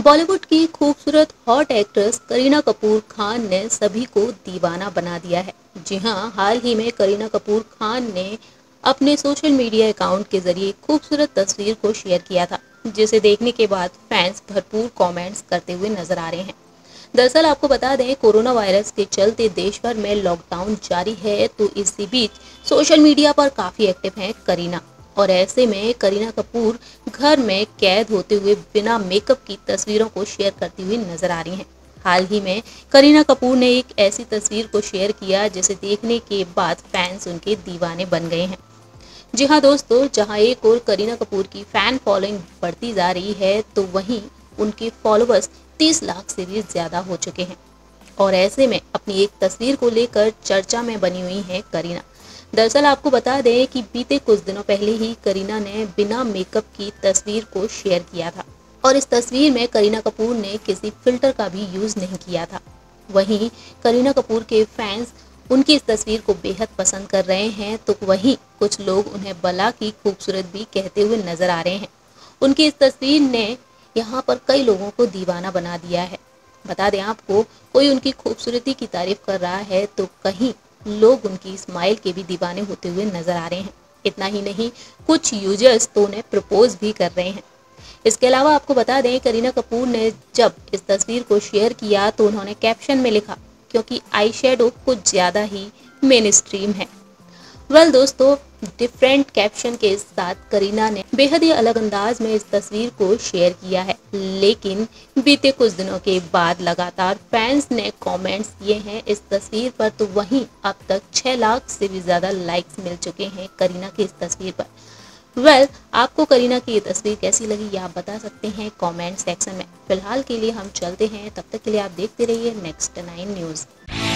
बॉलीवुड की खूबसूरत hot actress Kareena Kapoor Khan ने सभी को दीवाना बना दिया है। जी हाँ, हाल ही में करीना कपूर खान ने अपने सोशल मीडिया अकाउंट के जरिए खूबसूरत तस्वीर को शेयर किया था, जिसे देखने के बाद फैंस भरपूर कमेंट्स करते हुए नजर आ रहे हैं। दरअसल आपको बता दें, कोरोना वायरस के चलते देश भर में लॉकडाउन जारी है, तो इसी बीच सोशल मीडिया पर काफी एक्टिव हैं करीना। और ऐसे में करीना कपूर घर में कैद होते हुए बिना मेकअप की तस्वीरों को शेयर करती हुई नजर आ रही हैं। हाल ही में करीना कपूर ने एक ऐसी तस्वीर को शेयर किया जिसे देखने के बाद फैंस उनके दीवाने बन गए हैं। जी हाँ दोस्तों, जहां एक और करीना कपूर की फैन फॉलोइंग बढ़ती जा रही है, तो वहीं उनके फॉलोअर्स 30 लाख से भी ज्यादा हो चुके हैं। और ऐसे में अपनी एक तस्वीर को लेकर चर्चा में बनी हुई है करीना। दरअसल आपको बता दें कि बीते कुछ दिनों पहले ही करीना ने बिना मेकअप की तस्वीर को शेयर किया था, और इस तस्वीर में करीना कपूर ने किसी फिल्टर का भी यूज नहीं किया था। वहीं करीना कपूर के फैंस उनकी इस तस्वीर को बेहद पसंद कर रहे हैं, तो वहीं कुछ लोग उन्हें बला की खूबसूरत भी कहते हुए नजर आ रहे हैं। उनकी इस तस्वीर ने यहाँ पर कई लोगों को दीवाना बना दिया है। बता दें आपको, कोई उनकी खूबसूरती की तारीफ कर रहा है, तो कहीं लोग उनकी स्माइल के भी दीवाने होते हुए नजर आ रहे हैं। इतना ही नहीं, कुछ यूजर्स तो उन्हें प्रपोज भी कर रहे हैं। इसके अलावा आपको बता दें, करीना कपूर ने जब इस तस्वीर को शेयर किया तो उन्होंने कैप्शन में लिखा, क्योंकि आई शेडो कुछ ज्यादा ही मेन स्ट्रीम है। वेल दोस्तों, डिफरेंट कैप्शन के साथ करीना ने बेहद ही अलग अंदाज में इस तस्वीर को शेयर किया है। लेकिन बीते कुछ दिनों के बाद लगातार फैंस ने कमेंट्स किए हैं इस तस्वीर पर, तो वहीं अब तक 6 लाख से भी ज्यादा लाइक्स मिल चुके हैं करीना की इस तस्वीर पर। वेल, आपको करीना की ये तस्वीर कैसी लगी, ये आप बता सकते हैं कमेंट सेक्शन में। फिलहाल के लिए हम चलते हैं, तब तक के लिए आप देखते रहिए नेक्स्ट 9 न्यूज।